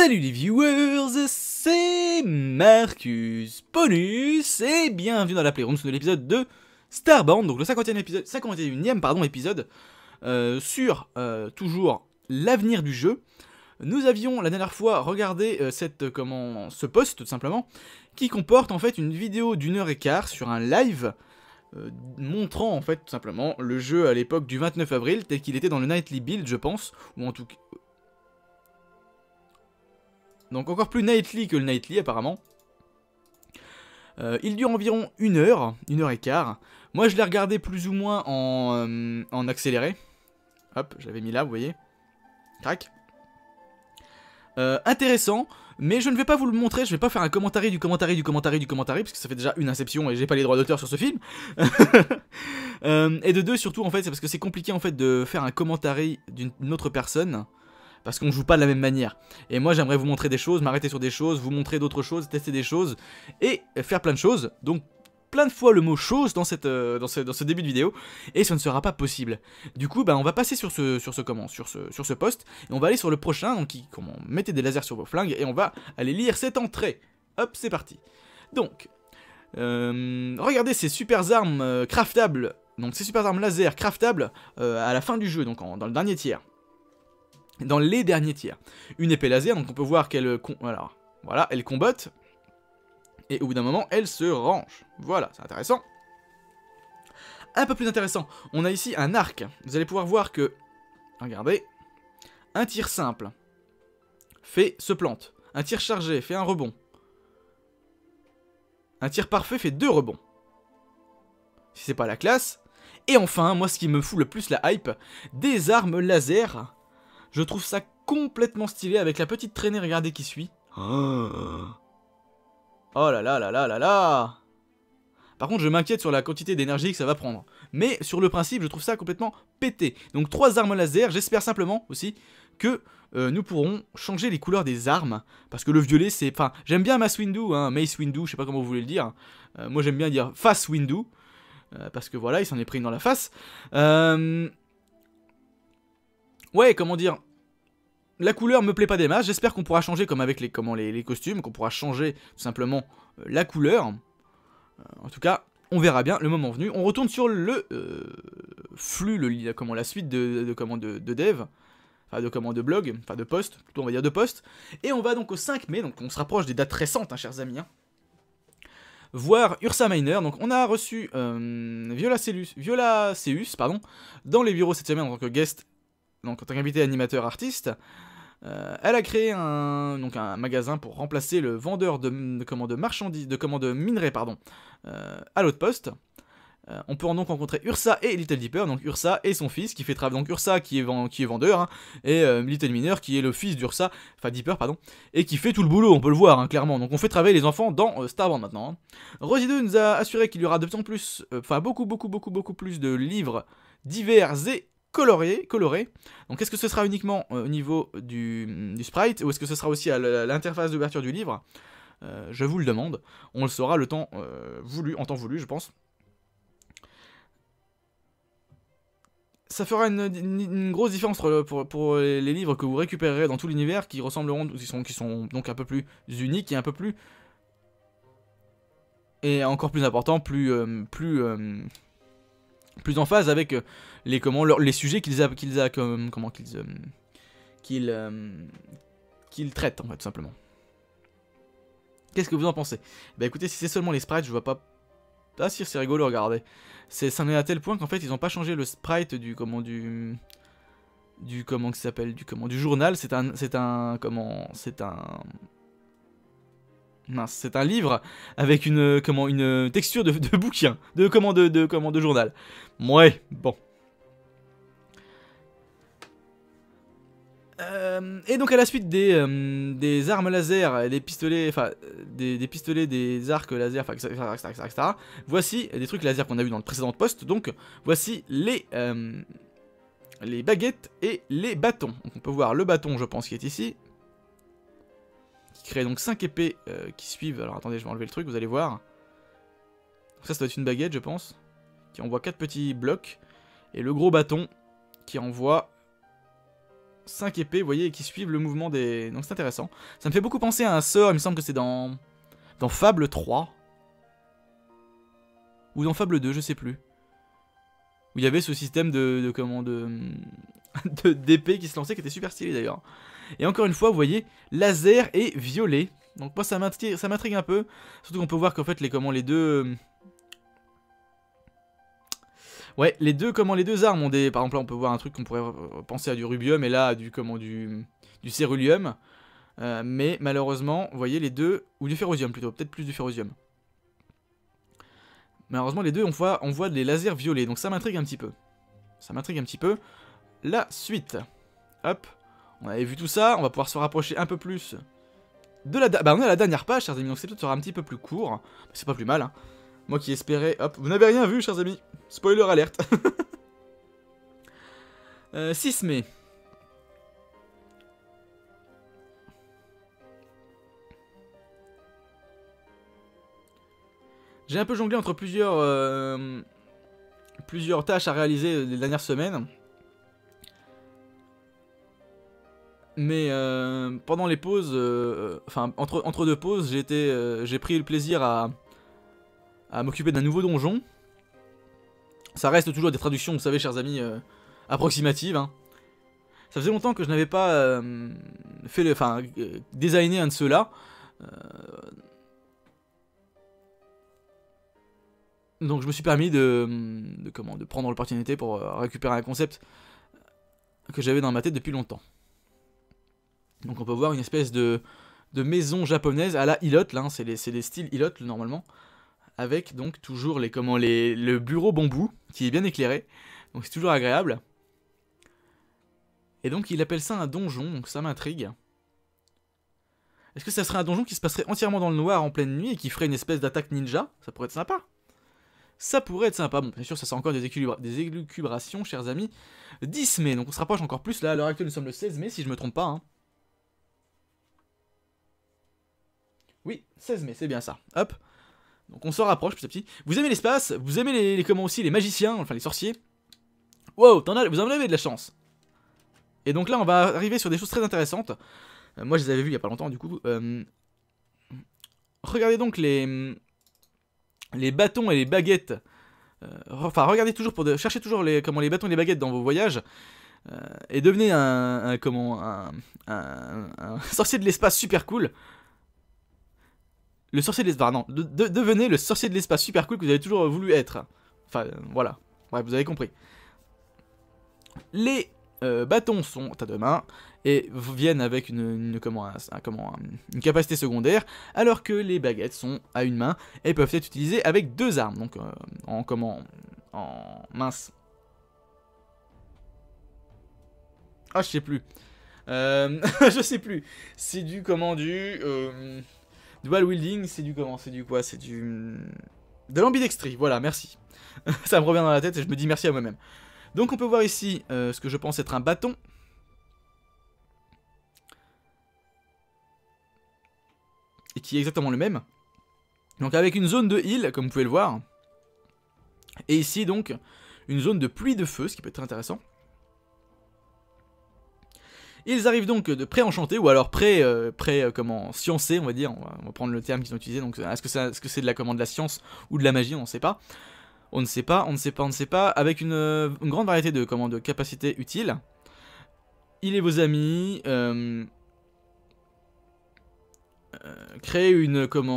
Salut les viewers, c'est Marcus Ponus et bienvenue dans la Playroom de l'épisode de Starband, donc le 51e épisode sur toujours l'avenir du jeu. Nous avions la dernière fois regardé ce post tout simplement, qui comporte en fait une vidéo d'1h15 sur un live montrant en fait tout simplement le jeu à l'époque du 29 avril tel qu'il était dans le Nightly Build je pense, ou en tout cas... Donc encore plus Nightly que le Nightly apparemment. Il dure environ 1h15. Moi je l'ai regardé plus ou moins en accéléré. Hop, je l'avais mis là, vous voyez. Crac. Intéressant, mais je ne vais pas vous le montrer, je vais pas faire un commentaire du commentaire, parce que ça fait déjà une inception et j'ai pas les droits d'auteur sur ce film. Et de deux, surtout en fait, c'est parce que c'est compliqué en fait de faire un commentaire d'une autre personne. Parce qu'on joue pas de la même manière. Et moi j'aimerais vous montrer des choses, m'arrêter sur des choses, vous montrer d'autres choses, tester des choses, et faire plein de choses. Donc plein de fois le mot chose dans ce début de vidéo, et ça ne sera pas possible. Du coup on va passer sur ce post, et on va aller sur le prochain, donc mettez des lasers sur vos flingues, et on va aller lire cette entrée. Hop, c'est parti. Donc, regardez ces super armes craftables, donc ces super armes laser craftables à la fin du jeu, donc dans le dernier tiers. Dans les derniers tiers. Une épée laser, donc on peut voir qu'elle voilà, elle combatte. Et au bout d'un moment, elle se range. Voilà, c'est intéressant. Un peu plus intéressant, on a ici un arc. Vous allez pouvoir voir que, regardez, un tir simple se plante. Un tir chargé fait un rebond. Un tir parfait fait 2 rebonds. Si c'est pas la classe. Et enfin, moi ce qui me fout le plus la hype, des armes laser. Je trouve ça complètement stylé avec la petite traînée, regardez, qui suit. Oh là là là là là là. Par contre, je m'inquiète sur la quantité d'énergie que ça va prendre. Mais sur le principe, je trouve ça complètement pété. Donc 3 armes laser, j'espère simplement aussi que nous pourrons changer les couleurs des armes. Parce que le violet, c'est... Enfin, j'aime bien Mace Windu, hein, Mace Windu, je sais pas comment vous voulez le dire. Moi j'aime bien dire Face Windu. Parce que voilà, il s'en est pris une dans la face. Ouais, comment dire, la couleur me plaît pas des masses, j'espère qu'on pourra changer comme avec les costumes, qu'on pourra changer tout simplement la couleur. En tout cas, on verra bien le moment venu. On retourne sur le flux, la suite de dev, enfin de blog, enfin de post, plutôt on va dire de post. Et on va donc au 5 mai, donc on se rapproche des dates récentes, hein, chers amis. Hein. Voir Ursa Miner, donc on a reçu Viola Ceus, dans les bureaux cette semaine en tant que guest. Donc en tant qu'invité animateur artiste, elle a créé un magasin pour remplacer le vendeur de minerais à l'outpost. On peut donc rencontrer Ursa et Little Dipper, donc Ursa et son fils qui fait travailler, donc Ursa qui est vendeur, hein, et Little Miner qui est le fils d'Ursa, enfin Dipper pardon, et qui fait tout le boulot, on peut le voir hein, clairement. Donc on fait travailler les enfants dans Starband maintenant. Hein. Rosie 2 nous a assuré qu'il y aura de plus en plus, beaucoup plus de livres divers et coloré. Donc est-ce que ce sera uniquement au niveau du sprite, ou est-ce que ce sera aussi à l'interface d'ouverture du livre? Je vous le demande. On le saura le temps en temps voulu, je pense. Ça fera une grosse différence pour les livres que vous récupérerez dans tout l'univers, qui ressembleront, qui sont donc un peu plus uniques et un peu plus... Et encore plus important, plus en phase avec les sujets qu'ils traitent en fait tout simplement. Qu'est-ce que vous en pensez? Bah écoutez, si c'est seulement les sprites, je vois pas. Ah si, c'est rigolo, regardez. Ça en est à tel point qu'en fait ils ont pas changé le sprite du journal. C'est un livre avec une texture de bouquin, de journal. Ouais, bon. Et donc à la suite des armes laser, des pistolets, enfin des pistolets, des arcs laser, etc. Voici des trucs laser qu'on a vu dans le précédent post. Donc voici les baguettes et les bâtons. Donc on peut voir le bâton, je pense, qui est ici. Qui crée donc 5 épées qui suivent. Alors attendez, je vais enlever le truc, vous allez voir. Donc ça doit être une baguette, je pense, qui envoie 4 petits blocs. Et le gros bâton qui envoie 5 épées, vous voyez, qui suivent le mouvement des... Donc c'est intéressant. Ça me fait beaucoup penser à un sort, il me semble que c'est dans Fable 3. Ou dans Fable 2, je sais plus. Où il y avait ce système d'épée qui se lançait, qui était super stylé d'ailleurs. Et encore une fois, vous voyez, laser et violet. Donc moi ça m'intrigue un peu. Surtout qu'on peut voir qu'en fait les deux... Ouais, les deux armes ont des... Par exemple là on peut voir un truc qu'on pourrait penser à du rubium et là à du cérulium. Mais malheureusement, vous voyez les deux... Ou du ferrosium plutôt, peut-être plus du ferrosium. Malheureusement les deux on voit des lasers violets, donc ça m'intrigue un petit peu. Ça m'intrigue un petit peu. La suite. Hop. On avait vu tout ça, on va pouvoir se rapprocher un peu plus de la... Bah on est à la dernière page chers amis, donc c'est peut-être sera un petit peu plus court. C'est pas plus mal hein. Moi qui espérais... Hop, vous n'avez rien vu chers amis. Spoiler alerte. 6 mai. J'ai un peu jonglé entre plusieurs tâches à réaliser les dernières semaines. Mais pendant les pauses, enfin entre deux pauses, j'ai pris le plaisir à m'occuper d'un nouveau donjon. Ça reste toujours des traductions, vous savez chers amis, approximatives. Hein. Ça faisait longtemps que je n'avais pas designé un de ceux-là. Donc je me suis permis de prendre l'opportunité pour récupérer un concept que j'avais dans ma tête depuis longtemps. Donc on peut voir une espèce de maison japonaise à la Hilot, là, hein, c'est les styles Hilot normalement, avec donc toujours le bureau bambou qui est bien éclairé, donc c'est toujours agréable. Et donc il appelle ça un donjon, donc ça m'intrigue. Est-ce que ça serait un donjon qui se passerait entièrement dans le noir en pleine nuit et qui ferait une espèce d'attaque ninja? Ça pourrait être sympa. Ça pourrait être sympa. Bon, bien sûr, ça c'est encore des élucubrations, chers amis. 10 mai, donc on se rapproche encore plus. Là, à l'heure actuelle, nous sommes le 16 mai, si je me trompe pas. Hein. Oui, 16 mai, c'est bien ça. Hop. Donc on se rapproche petit à petit. Vous aimez l'espace? Vous aimez les magiciens, enfin les sorciers? Wow, vous en avez de la chance. Et donc là, on va arriver sur des choses très intéressantes. Moi, je les avais vues il y a pas longtemps, du coup. Regardez donc les bâtons et les baguettes. Enfin, regardez toujours cherchez toujours les bâtons et les baguettes dans vos voyages. Et devenez un sorcier de l'espace super cool. Le sorcier de l'espace, non, devenez le sorcier de l'espace super cool que vous avez toujours voulu être. Enfin, voilà. Bref, vous avez compris. Les bâtons sont à deux mains et viennent avec une capacité secondaire, alors que les baguettes sont à une main et peuvent être utilisées avec deux armes. Donc, mince. Ah, je sais plus. Je sais plus. C'est du dual wielding, c'est du comment? C'est du quoi? C'est de l'ambidextrie, voilà, merci. Ça me revient dans la tête et je me dis merci à moi-même. Donc on peut voir ici ce que je pense être un bâton. Et qui est exactement le même. Donc avec une zone de heal, comme vous pouvez le voir. Et ici donc, une zone de pluie de feu, ce qui peut être très intéressant. Ils arrivent donc de pré-enchantés, ou alors sciencés, on va dire. On va prendre le terme qu'ils ont utilisé. Donc est-ce que c'est de la science ou de la magie, on ne sait pas. On ne sait pas, avec une grande variété de capacités utiles. Il est vos amis, créer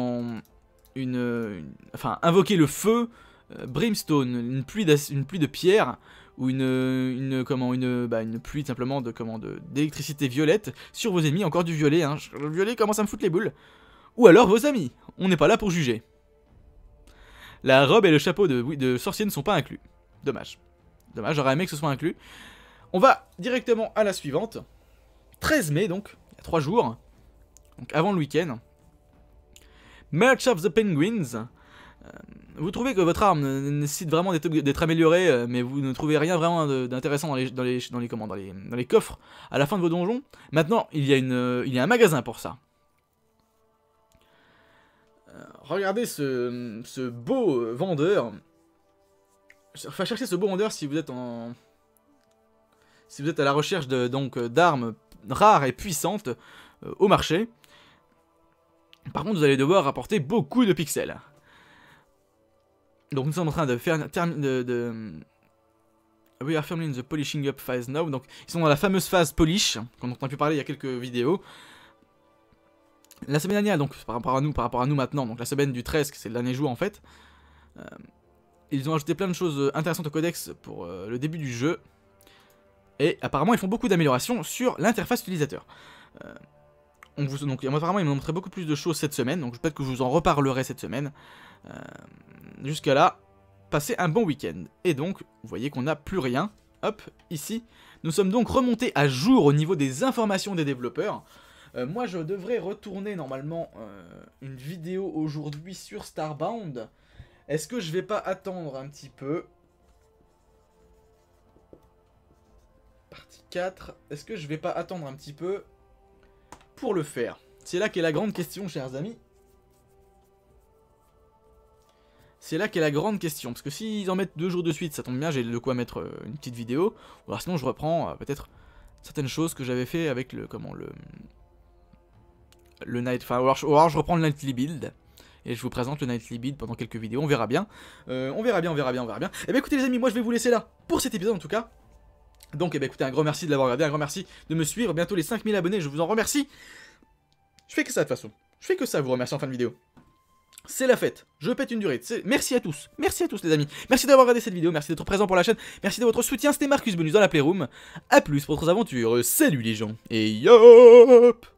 invoquer le feu, brimstone, une pluie de pierre, ou une pluie simplement d'électricité violette sur vos ennemis, encore du violet, hein. Le violet commence à me foutre les boules. Ou alors vos amis, on n'est pas là pour juger. La robe et le chapeau de sorcier ne sont pas inclus. Dommage. Dommage, j'aurais aimé que ce soit inclus. On va directement à la suivante. 13 mai, donc, il y a 3 jours. Donc avant le week-end. March of the Penguins. Vous trouvez que votre arme nécessite vraiment d'être améliorée, mais vous ne trouvez rien vraiment d'intéressant dans les coffres à la fin de vos donjons. Maintenant, il y a un magasin pour ça. Regardez ce beau vendeur. Enfin, cherchez ce beau vendeur si vous êtes si vous êtes à la recherche d'armes rares et puissantes au marché. Par contre, vous allez devoir rapporter beaucoup de pixels. Donc nous sommes en train de faire... We are firmly in the polishing up phase now. Donc ils sont dans la fameuse phase polish, dont on a pu parler il y a quelques vidéos. La semaine dernière, donc par rapport à nous maintenant, donc la semaine du 13, c'est le dernier jour en fait, ils ont ajouté plein de choses intéressantes au codex pour le début du jeu. Et apparemment ils font beaucoup d'améliorations sur l'interface utilisateur. Donc apparemment ils m'ont montré beaucoup plus de choses cette semaine, donc peut-être que je vous en reparlerai cette semaine. Jusqu'à là, passez un bon week-end. Et donc, vous voyez qu'on n'a plus rien. Hop, ici. Nous sommes donc remontés à jour au niveau des informations des développeurs. Moi, je devrais retourner normalement une vidéo aujourd'hui sur Starbound. Est-ce que je vais pas attendre un petit peu? Partie 4. Est-ce que je vais pas attendre un petit peu pour le faire? C'est là qu'est la grande question, chers amis. C'est là qu'est la grande question, parce que s'ils en mettent 2 jours de suite, ça tombe bien, j'ai de quoi mettre une petite vidéo. Ou alors sinon je reprends peut-être certaines choses que j'avais fait avec le night, enfin ou alors je reprends le nightly build et je vous présente le nightly build pendant quelques vidéos, on verra bien. On verra bien. Et bien écoutez les amis, moi je vais vous laisser là pour cet épisode en tout cas. Donc écoutez, un grand merci de l'avoir regardé, un grand merci de me suivre, bientôt les 5000 abonnés, je vous en remercie. Je fais que ça de toute façon, je fais que ça vous remercier en fin de vidéo. C'est la fête, je pète une durée, merci à tous les amis, merci d'avoir regardé cette vidéo, merci d'être présent pour la chaîne, merci de votre soutien, c'était Marcus Bonus dans la Playroom, à plus pour d'autres aventures, salut les gens, et yop.